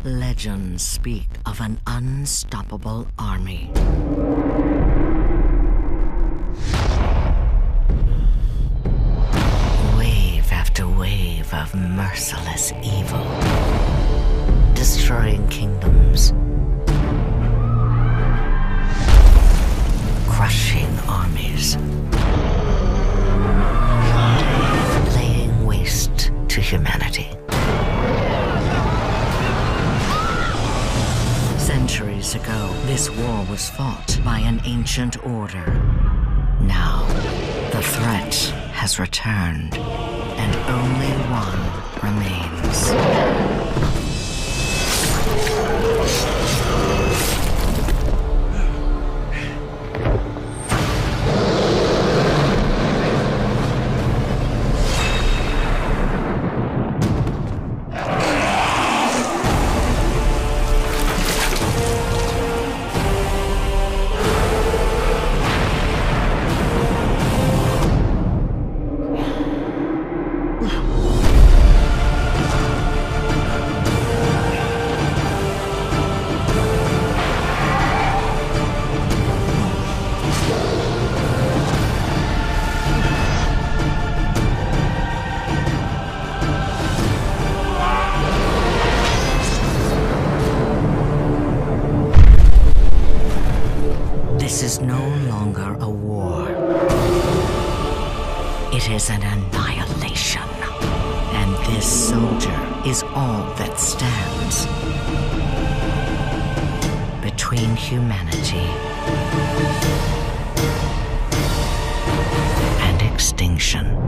Legends speak of an unstoppable army. Wave after wave of merciless evil, destroying kingdoms, crushing armies, laying waste to humanity. Centuries ago, this war was fought by an ancient order. Now, the threat has returned, and only one remains. This is no longer a war. It is an annihilation. And this soldier is all that stands between humanity and extinction.